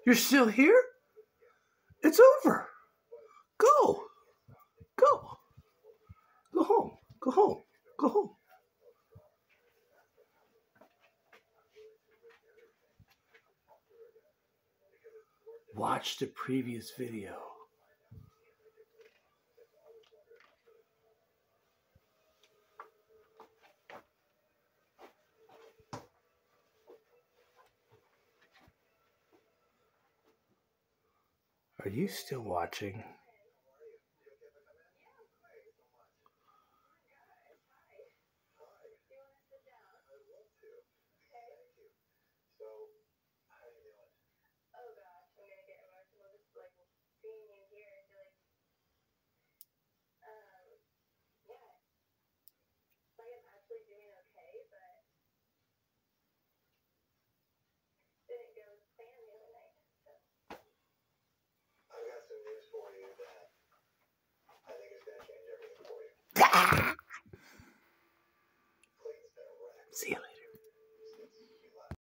You're still here? It's over. Go. Go. Go home. Go home. Go home. Watch the previous video. Are you still watching? For you that I think is going to change everything for you.